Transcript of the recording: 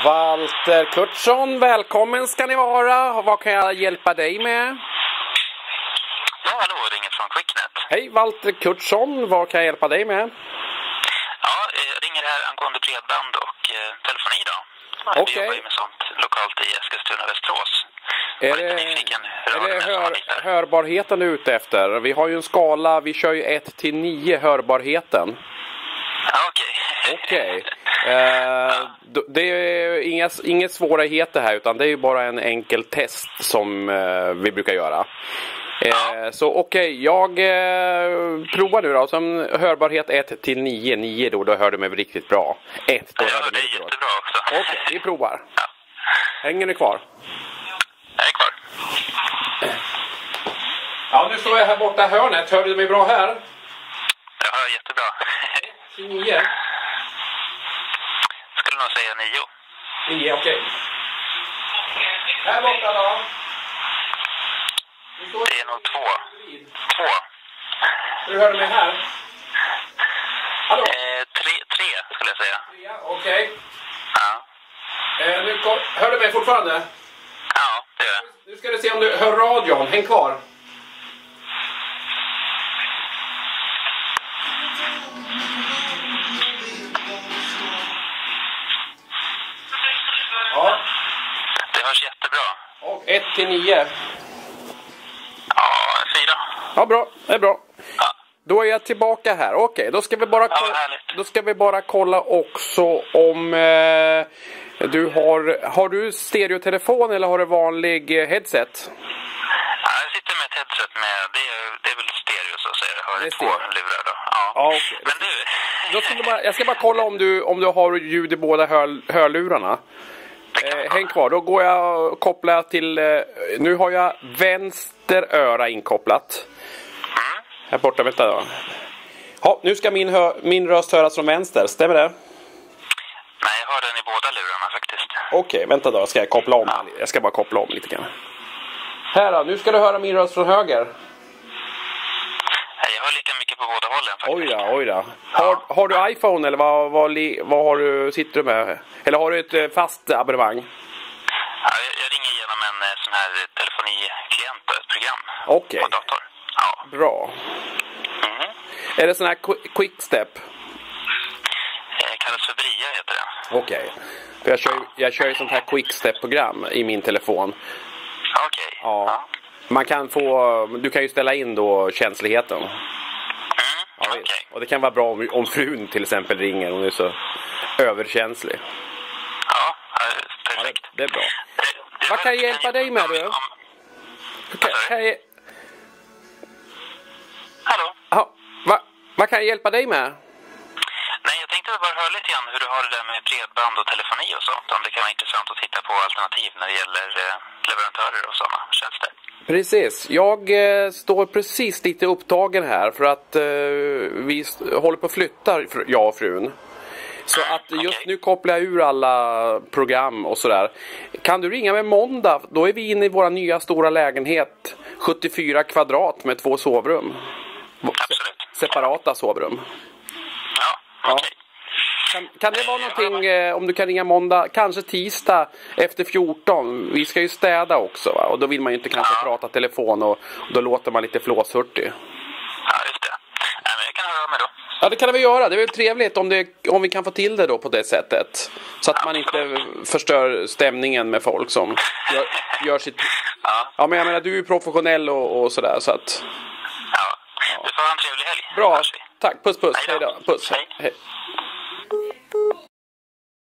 Walter Kurtsson, välkommen ska ni vara. Vad kan jag hjälpa dig med? Ja, hallå, ringer från Quicknet. Hej, Walter Kurtsson, vad kan jag hjälpa dig med? Ja, jag ringer här angående bredband och telefoni då. Okej. Vi jobbar ju med sånt lokalt i Eskilstuna och Västerås. Är det hörbarheten du är ute efter? Vi har ju en skala, vi kör ju 1 till 9 hörbarheten. Ja, okej. Okej. Det är inga svårigheter här, utan det är ju bara en enkel test som vi brukar göra. Så okej, jag provar nu då. Som hörbarhet 1 till 9. 9 då hör du mig riktigt bra. 1 då hör du mig jättebra också. Okej, vi provar. Ja. Hänger ni kvar? Jag är kvar. Ja, nu står jag här borta i hörnet. Hör du mig bra här? Jag hör jättebra. 9. Skulle nog säga 9. 9, okej. Här borta då. Det är nog 2. 2. Hur hör du mig här? Hallå? 3 skulle jag säga. 3, okej. Ja. Hör du mig fortfarande? Ja, det gör jag. Nu ska du se om du hör radion. Häng kvar. Ja. Det hörs jättebra. Och 1 till 9. Ja, 4. Ja, bra. Det är bra. Ja. Då är jag tillbaka här. Okej, då ska vi bara härligt. då ska vi bara kolla också om du har du stereotelefon eller har du vanlig headset? Ja, jag sitter med ett headset med, det är väl stereo så att säga. Jag har Det är 2 stereo. lurar då. Ja, okej. Men du... Jag ska bara kolla om du har ljud i båda hörlurarna. Häng kvar, då går jag och kopplar till... nu har jag vänster öra inkopplat. Här borta, vänta då. Ja, nu ska min röst höras från vänster, stämmer det? Nej, jag har den i båda lurarna faktiskt. Okej, vänta då, ska jag koppla om. Jag ska bara koppla om lite grann. Här då, nu ska du höra min röst från höger. Jag hör lika mycket på båda hållen faktiskt. Oj då. Har du iPhone eller vad har du, sitter du med? Eller har du ett fast abonnemang? Ja, jag ringer igenom en sån här telefoniklient och ett program på dator. Ja. Bra. Är det sån här quickstep? Kallas för Bria heter det. Okej. För jag kör ju sånt här quickstep-program i min telefon. Okej. Ja. Man kan du kan ju ställa in då känsligheten. Ja, okej. och det kan vara bra om frun till exempel ringer, hon är så överkänslig. Ja, perfekt. Ja, det är bra. Vad kan jag hjälpa dig med du? Hallå? Ja, vad kan jag hjälpa dig med? Nej, jag tänkte bara höra lite grann hur du har det där med bredband och telefoni och sånt. Om det kan vara intressant att titta på alternativ när det gäller leverantörer och sådana tjänster. Precis. Jag står precis lite upptagen här för att vi håller på att flytta, jag och frun. Så att just nu kopplar jag ur alla program och sådär. Kan du ringa med måndag? Då är vi inne i våra nya stora lägenhet. 74 kvadrat med 2 sovrum. Absolut. Separata sovrum. Ja, okej. Kan det vara någonting om du kan ringa måndag, kanske tisdag efter 14. Vi ska ju städa också, va? Och då vill man ju inte kanske prata telefon och då låter man lite flåshurtig. Ja, just det. Nej, men jag kan höra mig då. Ja, det kan vi göra. Det är väl trevligt om vi kan få till det då på det sättet. Så att man inte förstör stämningen med folk som gör sitt... Ja, men jag menar, du är ju professionell och sådär, så att... Ja, du får ha en trevlig helg. Bra, tack. Puss. Hej då. Hej då. Puss. Hej.